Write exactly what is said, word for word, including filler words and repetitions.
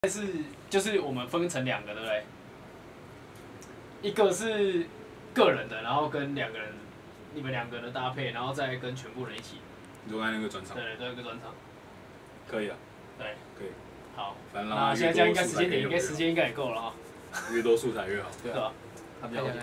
是就是我们分成两个，对不对？一个是个人的，然后跟两个人，你们两个的搭配，然后再跟全部人一起。 你说按那个专场？ 对对，都有一个专场。 可以啊。 对。 可以。 好。 反正那现在这样应该时间点，应该时间应该也够了哈。 越多素材越好。 对吧？ 他比较。